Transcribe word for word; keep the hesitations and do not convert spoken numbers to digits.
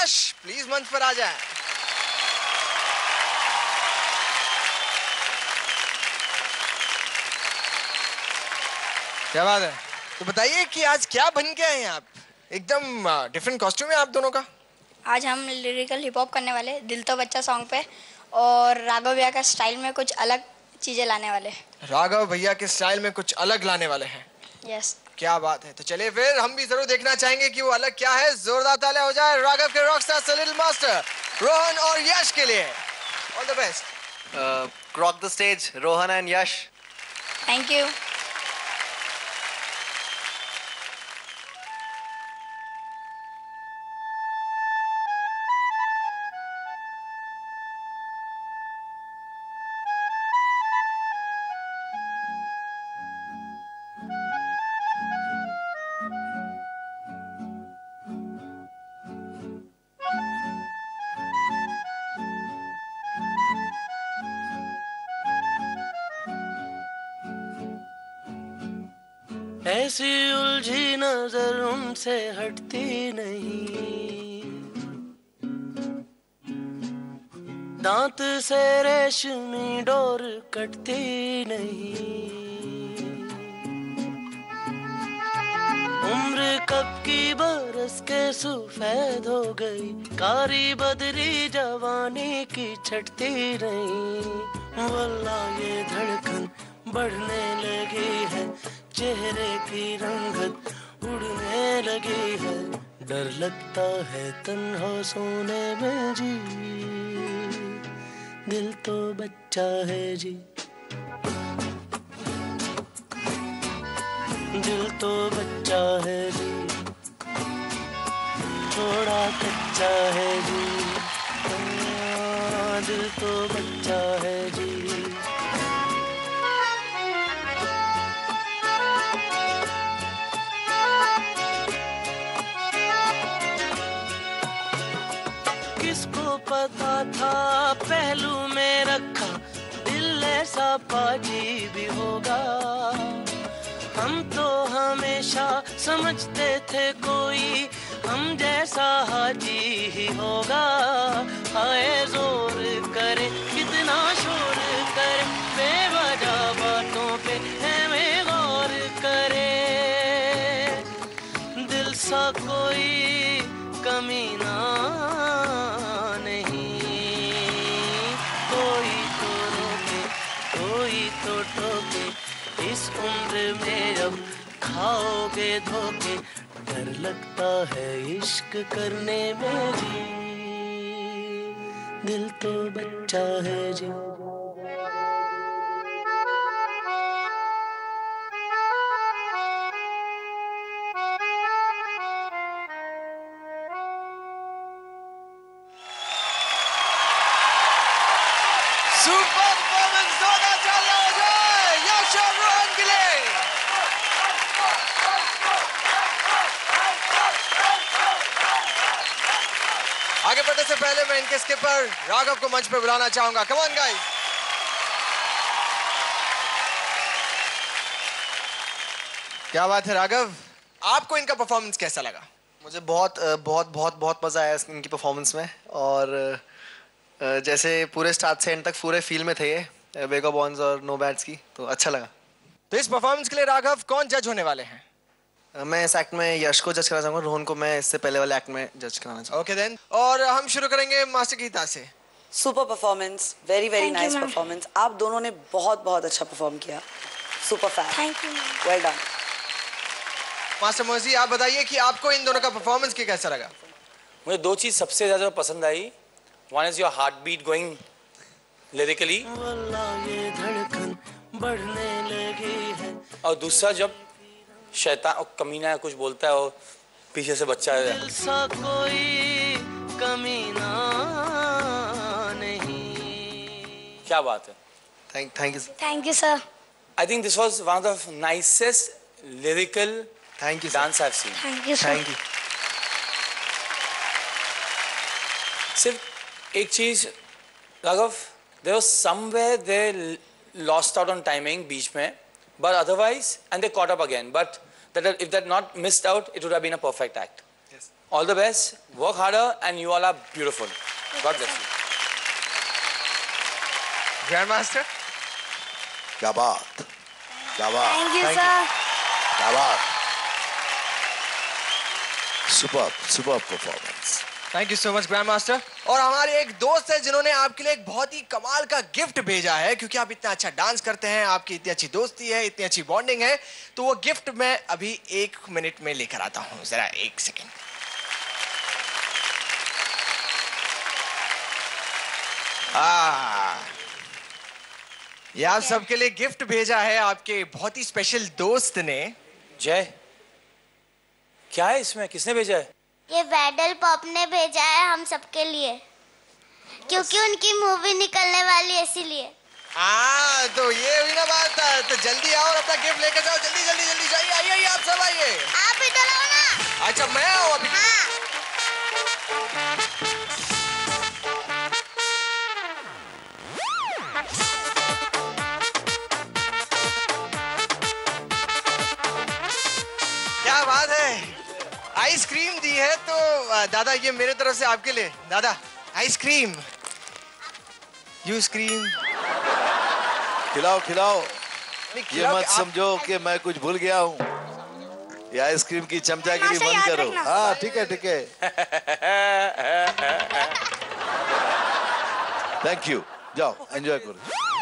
यश please मंच पर आ जाए। क्या बात है। तो बताइए कि आज क्या बन के आए हैं आप? एकदम डिफरेंट कॉस्ट्यूम है आप दोनों का। आज हम लिरिकल हिप हॉप करने वाले दिल तो बच्चा सॉन्ग पे, और राघव भैया का स्टाइल में कुछ अलग चीजें लाने वाले। राघव भैया के स्टाइल में कुछ अलग लाने वाले हैं। यस। क्या बात है। तो चलिए फिर हम भी जरूर देखना चाहेंगे कि वो अलग क्या है। जोरदार तालियां हो जाए राघव के रॉकस्टार से लिटिल मास्टर रोहन और यश के लिए। All the best. Rock the stage Rohan and Yash. Thank you. ऐसी उलझी नजर उनसे हटती नहीं, दांत से रेशमी डोर कटती नहीं। उम्र कब की बरस के सफेद हो गई, कारी बदरी जवानी की छटती नहीं। वल्ला ये धड़कन बढ़ने लगी है, चेहरे की रंगत उड़ने लगी है। डर लगता है तन्हा सोने में जी, दिल तो बच्चा है जी। दिल तो बच्चा है जी, थोड़ा कच्चा है जी। आ, दिल तो बच्चा है जी। किसको पता था पहलू में रखा दिल ऐसा पाजी भी होगा। हम तो हमेशा समझते थे कोई हम जैसा हाजी ही होगा। आए जोर करे कितना शोर करे, बेवजह बातों पे हमें गौर करे। दिल सा कोई कमीना तो टोके, इस उम्र में जब खाओगे धोखे। डर लगता है इश्क करने में जी, दिल तो बच्चा है जी। आगे बढ़ने से पहले मैं इनके स्किपर राघव को मंच पर बुलाना चाहूंगा। Come on guys. क्या बात है राघव, आपको इनका परफॉर्मेंस कैसा लगा? मुझे बहुत बहुत बहुत बहुत मजा आया इनकी परफॉर्मेंस में। और जैसे पूरे स्टार्ट से एंड तक पूरे फील में थे ये वेगाबॉन्स और नो बैट्स की, तो अच्छा लगा। तो इस परफॉर्मेंस के लिए राघव कौन जज होने वाले हैं? मैं इस एक्ट में यश को जज करना चाहूंगा, रोहन को मैं इससे पहले वाले एक्ट में जज कराना चाहूंगा। ओके देन, और हम शुरू करेंगे मास्टर गीता से। Super performance, very very nice performance. आप दोनों ने बहुत बहुत अच्छा परफॉर्म किया। Super fan, thank you, well done. Master Moji, आप बताइए कि आपको इन दोनों का परफॉर्मेंस के कैसा लगा? मुझे दो चीज सबसे ज्यादा पसंद आई। One is your heartbeat going lyrically, ये धड़कन बढ़ने लगी है। और दूसरा जब शैतान और कमीना है कुछ बोलता है और पीछे से बच्चा है। दिल सा कोई कमीना नहीं। क्या बात है। Thank thank you thank you sir. I think this was one of the nicest lyrical thank you dance I have seen. Thank you sir. Thank you. सिर्फ एक चीज Raghav, there was somewhere they lost out on timing बीच में, but otherwise and they caught up again, but that if that not missed out it would have been a perfect act. Yes. All the best. Work harder, and you all are beautiful. God bless you. Grandmaster. क्या बात, क्या बात, thank you sir. क्या बात, super super performance. Thank you so much grand master. और हमारे एक दोस्त है जिन्होंने आपके लिए एक बहुत ही कमाल का गिफ्ट भेजा है, क्योंकि आप इतना अच्छा डांस करते हैं, आपकी इतनी अच्छी दोस्ती है, इतनी अच्छी बॉन्डिंग है, तो वो गिफ्ट मैं अभी एक मिनट में लेकर आता हूँ। जरा एक सेकेंड। आ ये आप सबके लिए गिफ्ट भेजा है आपके बहुत ही स्पेशल दोस्त ने। जय, क्या है इसमें? किसने भेजा है? ये बैडल पॉप ने भेजा है हम सबके लिए, क्योंकि उनकी मूवी निकलने वाली है इसीलिए। हाँ तो ये हुई ना बात। तो जल्दी आओ और अपना गिफ्ट लेकर जाओ। जल्दी जल्दी जल्दी जाइए। आइए आइए आप सब आइए। आप इधर आओ ना। अच्छा मैं आऊँ अभी? हाँ। क्या बात है, आइसक्रीम दी है। तो दादा ये मेरे तरफ से आपके लिए। दादा आइसक्रीम, यू स्क्रीम। खिलाओ खिलाओ, नहीं, ये मत आप- समझो कि मैं कुछ भूल गया हूँ। ये आइसक्रीम की चमचागिरी तमाशा बंद याद करो। रखना। हाँ ठीक है ठीक है। थैंक यू, जाओ एंजॉय करो।